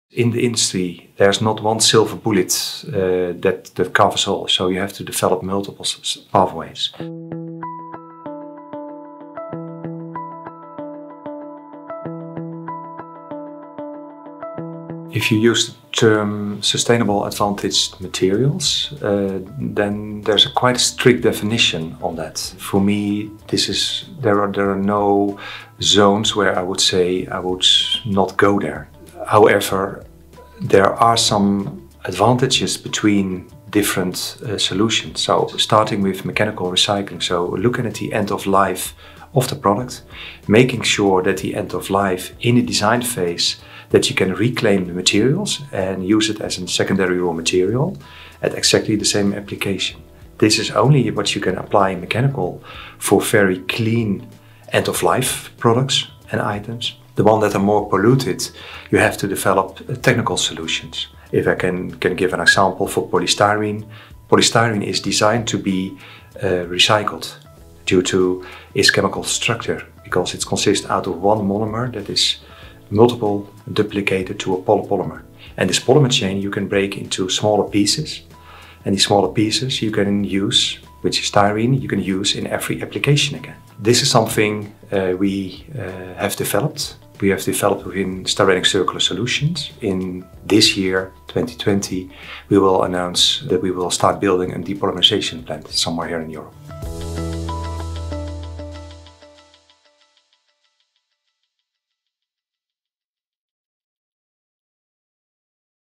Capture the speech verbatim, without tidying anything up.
In the industry, there's not one silver bullet uh, that, that covers all, so you have to develop multiple pathways. If you use the term sustainable advantaged materials, uh, then there's a quite a strict definition on that. For me, this is there are there are no zones where I would say I would not go there. However, there are some advantages between different uh, solutions. So starting with mechanical recycling, so looking at the end of life of the product, making sure that the end of life in the design phase that you can reclaim the materials and use it as a secondary raw material at exactly the same application. This is only what you can apply in mechanical for very clean end of life products and items. The one that are more polluted, you have to develop uh, technical solutions. If I can, can give an example for polystyrene, polystyrene is designed to be uh, recycled due to its chemical structure, because it consists out of one monomer that is multiple duplicated to a polypolymer. And this polymer chain you can break into smaller pieces, and these smaller pieces you can use, which is styrene, you can use in every application again. This is something uh, we uh, have developed. We have developed within Styrenics Circular Solutions. In this year, twenty twenty, we will announce that we will start building a depolymerization plant somewhere here in Europe.